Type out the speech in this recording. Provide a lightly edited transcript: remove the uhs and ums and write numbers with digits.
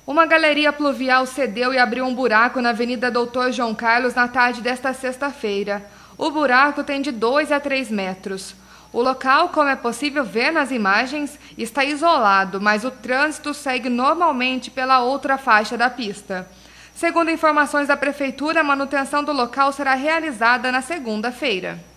Uma galeria pluvial cedeu e abriu um buraco na Avenida Doutor João Carlos na tarde desta sexta-feira. O buraco tem de 2 a 3 metros. O local, como é possível ver nas imagens, está isolado, mas o trânsito segue normalmente pela outra faixa da pista. Segundo informações da prefeitura, a manutenção do local será realizada na segunda-feira.